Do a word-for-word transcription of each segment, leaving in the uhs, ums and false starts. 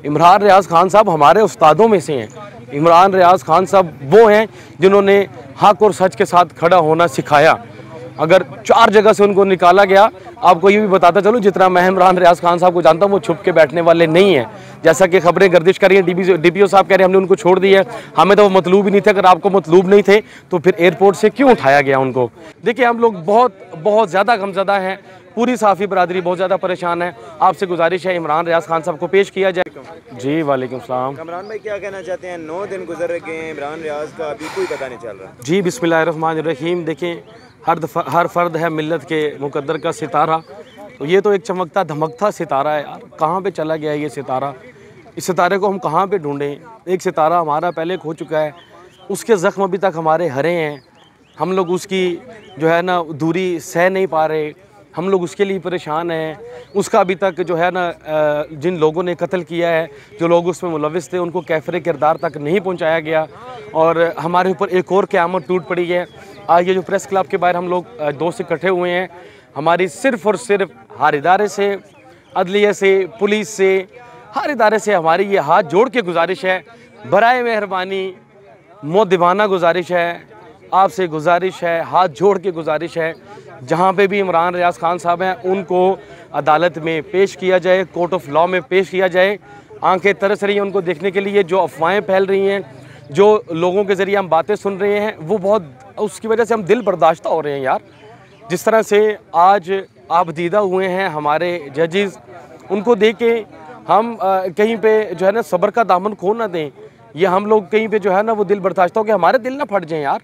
इमरान रियाज खान साहब हमारे उस्तादों में से हैं। इमरान रियाज खान साहब वो हैं जिन्होंने हक और सच के साथ खड़ा होना सिखाया। अगर चार जगह से उनको निकाला गया, आपको ये भी बताता चलूँ, जितना मैं इमरान रियाज खान साहब को जानता हूँ वो छुप के बैठने वाले नहीं हैं। जैसा कि खबरें गर्दिश कर रही हैं, डीपी डीपीओ साहब कह रहे हैं हमने उनको छोड़ दिया है, हमें तो वो मतलूब ही नहीं थे। अगर आपको मतलूब नहीं थे तो फिर एयरपोर्ट से क्यों उठाया गया उनको? देखिए, हम लोग बहुत बहुत ज़्यादा गमज़दा हैं, पूरी साफ़ी बरादरी बहुत ज़्यादा परेशान है। आपसे गुजारिश है इमरान रियाज खान साहब को पेश किया जाए। जी वालेकुम सलाम। इमरान भाई क्या कहना चाहते हैं? नौ दिन गुजर गए हैं, इमरान रियाज का अभी कोई पता नहीं चल रहा। जी बिस्मिल्लाहिर्रहमानिर्रहीम। देखें, हर हर फ़र्द है मिल्लत के मुकद्दर का सितारा, तो ये तो एक चमकता धमकता सितारा है यार। कहाँ पे चला गया ये सितारा? इस सितारे को हम कहाँ पे ढूंढें? एक सितारा हमारा पहले खो चुका है, उसके ज़ख्म अभी तक हमारे हरे हैं। हम लोग उसकी जो है ना दूरी सह नहीं पा रहे, हम लोग उसके लिए परेशान हैं। उसका अभी तक जो है ना जिन लोगों ने कत्ल किया है, जो लोग उसमें मुलविस थे, उनको कैफरे किरदार तक नहीं पहुंचाया गया और हमारे ऊपर एक और क़यामत टूट पड़ी है। आज ये जो प्रेस क्लब के बाहर हम लोग दोस्त इकट्ठे हुए हैं, हमारी सिर्फ़ और सिर्फ हर इदारे से, अदलिया से, पुलिस से, हर इदारे से हमारी ये हाथ जोड़ के गुजारिश है, बराए मेहरबानी मोदिबाना गुजारिश है, आपसे गुजारिश है, हाथ जोड़ के गुजारिश है, जहाँ पे भी इमरान रियाज खान साहब हैं उनको अदालत में पेश किया जाए, कोर्ट ऑफ लॉ में पेश किया जाए। आंखें तरस रही हैं उनको देखने के लिए। जो अफवाहें फैल रही हैं, जो लोगों के ज़रिए हम बातें सुन रहे हैं, वो बहुत, उसकी वजह से हम दिल बर्दाश्त हो रहे हैं यार। जिस तरह से आज आप दीदा हुए हैं हमारे जजेस, उनको देख के हम आ, कहीं पे जो है ना सब्र का दामन खो ना दें। ये हम लोग कहीं पे जो है ना वो दिल बर्दाश्त हो कि हमारे दिल ना फट जाएं यार।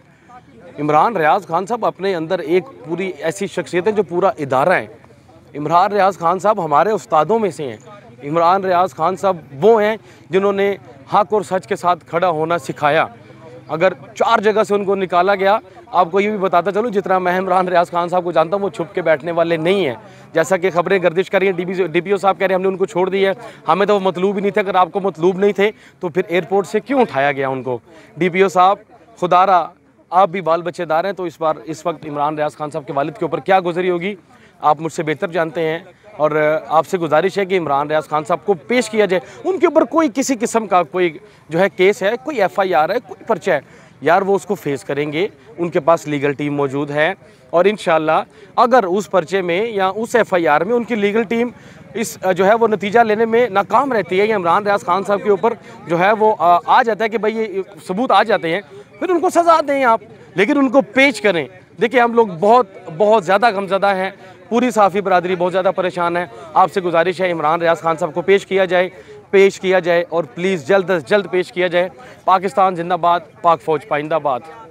इमरान रियाज खान साहब अपने अंदर एक पूरी ऐसी शख्सियत है जो पूरा इदारा है। इमरान रियाज खान साहब हमारे उस्तादों में से हैं। इमरान रियाज खान साहब वो हैं जिन्होंने हक और सच के साथ खड़ा होना सिखाया। अगर चार जगह से उनको निकाला गया, आपको ये भी बताता चलूँ, जितना मैं इमरान रियाज खान साहब को जानता हूँ वो छुप के बैठने वाले नहीं हैं। जैसा कि खबरें गर्दिश कर रही हैं, डीपी डीपीओ साहब कह रहे हैं हमने उनको छोड़ दिया है, हमें तो वो मतलूब ही नहीं थे। अगर आपको मतलूब नहीं थे तो फिर एयरपोर्ट से क्यों उठाया गया उनको? डीपीओ साहब, खुदारा आप भी बाल बच्चेदार हैं, तो इस बार इस वक्त इमरान रियाज खान साहब के वालिद के ऊपर क्या गुजरी होगी आप मुझसे बेहतर जानते हैं। और आपसे गुजारिश है कि इमरान रियाज खान साहब को पेश किया जाए। उनके ऊपर कोई किसी किस्म का कोई जो है केस है, कोई एफ आई आर है, कोई पर्चा है यार, वो उसको फेस करेंगे। उनके पास लीगल टीम मौजूद है और इंशाल्लाह अगर उस पर्चे में या उस एफ आई आर में उनकी लीगल टीम इस जो है वो नतीजा लेने में नाकाम रहती है, या इमरान रियाज खान साहब के ऊपर जो है वो आ, आ जाता है कि भाई ये सबूत आ जाते हैं, फिर उनको सज़ा दें आप, लेकिन उनको पेश करें। देखिए, हम लोग बहुत बहुत ज़्यादा गमज़दा हैं, पूरी साफ़ी बरादरी बहुत ज़्यादा परेशान है। आपसे गुजारिश है इमरान रियाज खान साहब को पेश किया जाए, पेश किया जाए और प्लीज़ जल्द अज जल्द पेश किया जाए। पाकिस्तान जिंदाबाद, पाक फ़ौज पाइंदाबाद।